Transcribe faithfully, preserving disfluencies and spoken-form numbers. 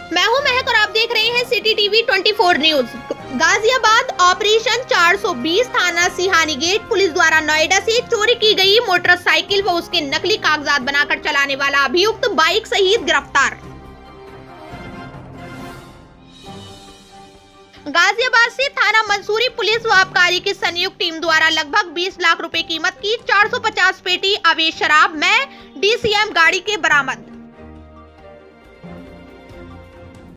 मैं हूं महक और आप देख रहे हैं सिटी टीवी चौबीस न्यूज। गाजियाबाद ऑपरेशन चार सौ बीस थाना सिहानी गेट पुलिस द्वारा नोएडा से चोरी की गई मोटरसाइकिल व उसके नकली कागजात बनाकर चलाने वाला अभियुक्त बाइक सहित गिरफ्तार। गाजियाबाद से थाना मंसूरी पुलिस व आबकारी की संयुक्त टीम द्वारा लगभग बीस लाख रुपए कीमत की चार सौ पचास पेटी अवैध शराब में डीसीएम गाड़ी के बरामद।